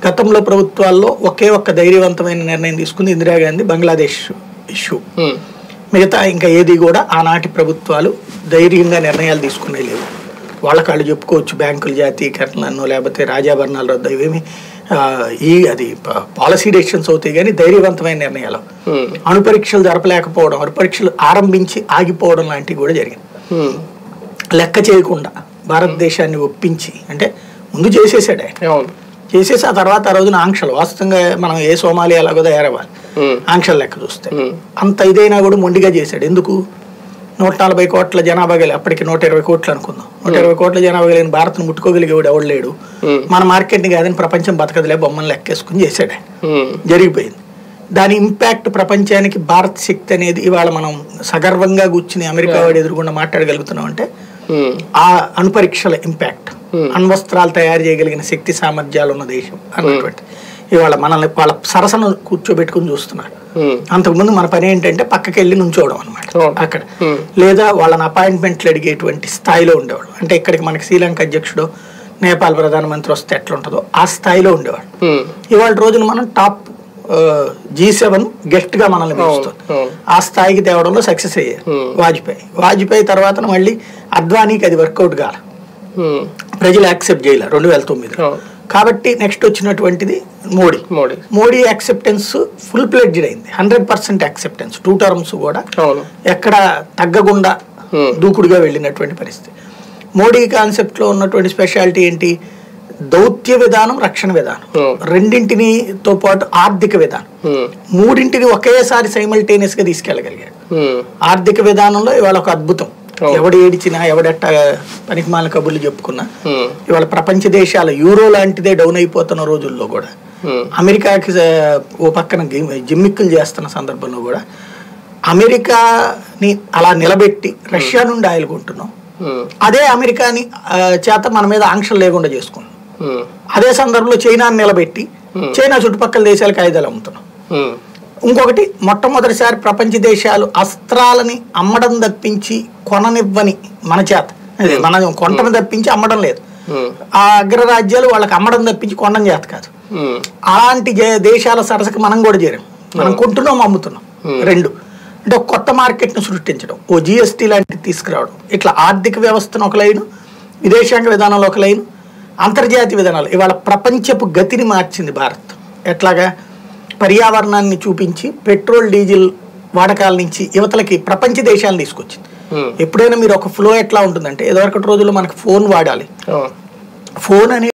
గతంలో ప్రభుత్వాల్లో ఒకే ఒక్క ధైర్యవంతమైన నిర్ణయం తీసుకుంది ఇందిరాగాంధీ, బంగ్లాదేశ్ ఇష్యూ. మిగతా ఇంకా ఏది కూడా ఆనాటి ప్రభుత్వాలు ధైర్యంగా నిర్ణయాలు తీసుకునే లేవు. వాళ్ళకాళ్ళు చెప్పుకోవచ్చు బ్యాంకుల జాతీయకరణను లేకపోతే రాజాభరణాల రద్దు ఇవేమి అది పాలసీ డెసిషన్స్ అవుతాయి కానీ ధైర్యవంతమైన నిర్ణయాలు. అణుపరీక్షలు జరపలేకపోవడం, అణుపరీక్షలు ఆరంభించి ఆగిపోవడం లాంటివి కూడా జరిగింది. లెక్క చేయకుండా భారతదేశాన్ని ఒప్పించి, అంటే ముందు చేసేసాడు ఆయన, చేసేసి ఆ తర్వాత ఆ రోజున ఆంక్షలు వాస్తవంగా మనం ఏ సోమాలియా లాగో తయారవ్వాలి ఆంక్షలు లెక్క చూస్తే. అంత ఇదైనా కూడా మొండిగా చేశాడు. ఎందుకు? 140 కోట్ల జనాభా కలిగి, అప్పటికి 120 కోట్లు అనుకుందాం, 120 కోట్ల జనాభా కలిగిన భారత్ను ముట్టుకోగలిగేవాడు ఎవడు లేడు. మన మార్కెట్ని కాదని ప్రపంచం బతకదులే బొమ్మను లెక్కేసుకుని చేశాడు. జరిగిపోయింది. దాని ఇంపాక్ట్ ప్రపంచానికి భారత్ శక్తి అనేది ఇవాళ మనం సగర్వంగా కూర్చుని అమెరికా వాడు ఎదురుగుండా మాట్లాడగలుగుతున్నాం అంటే ఆ అణుపరీక్షల ఇంపాక్ట్, అణ్వస్త్రాలు తయారు చేయగలిగిన శక్తి సామర్థ్యాలు ఉన్న దేశం అన్నటువంటి ఇవాళ మనల్ని వాళ్ళ సరసన కూర్చోబెట్టుకుని చూస్తున్నారు. అంతకుముందు మన పని ఏంటంటే పక్కకి వెళ్ళి నుంచోవడం అనమాట అక్కడ, లేదా వాళ్ళని అపాయింట్మెంట్లు అడిగేటువంటి స్థాయిలో ఉండేవాడు. అంటే ఇక్కడికి మనకి శ్రీలంక అధ్యక్షుడు, నేపాల్ ప్రధానమంత్రి వస్తే ఎట్లుంటుందో ఆ స్థాయిలో ఉండేవాడు. ఇవాళ రోజున మనం టాప్ G7 గెస్ట్ గా మనల్ని పిలుస్తుంది. ఆ స్థాయికి తేవడంలో సక్సెస్ అయ్యారు వాజ్పేయి తర్వాత మళ్ళీ అద్వానీకి అది వర్కౌట్ కాల, ప్రజలు యాక్సెప్ట్ చేయలే 2009. కాబట్టి నెక్స్ట్ వచ్చినటువంటిది మోడీ యాక్సెప్టెన్స్ ఫుల్ ప్లెడ్జ్డ్ అయింది, 100% యాక్సెప్టెన్స్. 2 టర్మ్స్ కూడా ఎక్కడ తగ్గకుండా దూకుడుగా వెళ్ళినటువంటి పరిస్థితి. మోడీ కాన్సెప్ట్ లో ఉన్నటువంటి స్పెషాలిటీ ఏంటి? దౌత్య విధానం, రక్షణ విధానం రెండింటితో పాటు ఆర్థిక విధానం, మూడింటిని ఒకేసారి సైమల్టేనియస్ గా తీసుకెళ్ళగలిగాడు. ఆర్థిక విధానంలో ఇవాళ ఒక అద్భుతం. ఎవడు ఏడిచినా, ఎవడెట్ట పనికిమాలిన కబుర్లు చెప్పుకున్నా, ఇవాళ ప్రపంచ దేశాల యూరో లాంటిదే డౌన్ అయిపోతున్న రోజుల్లో కూడా, అమెరికాకి ఓ పక్కన జిమ్మిక్కులు చేస్తున్న సందర్భంలో కూడా అమెరికాని అలా నిలబెట్టి రష్యా నుండి ఆయిల్ కొంటున్నాం. అదే అమెరికాని చేత మన మీద ఆంక్షలు లేకుండా చేసుకున్నాం. అదే సందర్భంలో చైనాని నిలబెట్టి చైనా చుట్టుపక్కల దేశాలకు ఆయుధాలు అమ్ముతున్నాం. ఇంకొకటి, మొట్టమొదటిసారి ప్రపంచ దేశాలు అస్త్రాలని అమ్మడం తప్పించి కొననివ్వని మన చేత, మన కొంటను తప్పించి అమ్మడం లేదు. ఆ అగ్రరాజ్యాలు వాళ్ళకి అమ్మడం తప్పించి కొనడం చేత కాదు. అలాంటి దేశాల సరసకి మనం కూడా చేరాం. మనం కొంటున్నాం, అమ్ముతున్నాం. రెండు అంటే ఒక కొత్త మార్కెట్ను సృష్టించడం, ఓ GST లాంటివి తీసుకురావడం. ఇట్లా ఆర్థిక వ్యవస్థను ఒక లైను, విదేశాంగ విధానంలో ఒక లైను, అంతర్జాతీయ విధానాలు. ఇవాళ ప్రపంచపు గతిని మార్చింది భారత్. ఎట్లాగా? పర్యావరణాన్ని చూపించి పెట్రోల్ డీజిల్ వాడకాల నుంచి యువతలకి ప్రపంచ దేశాలను తీసుకొచ్చింది. ఎప్పుడైనా మీరు ఒక ఫ్లో ఎట్లా ఉంటుందంటే, ఇదివరకటి రోజుల్లో మనకు ఫోన్ వాడాలి, ఫోన్ అనేది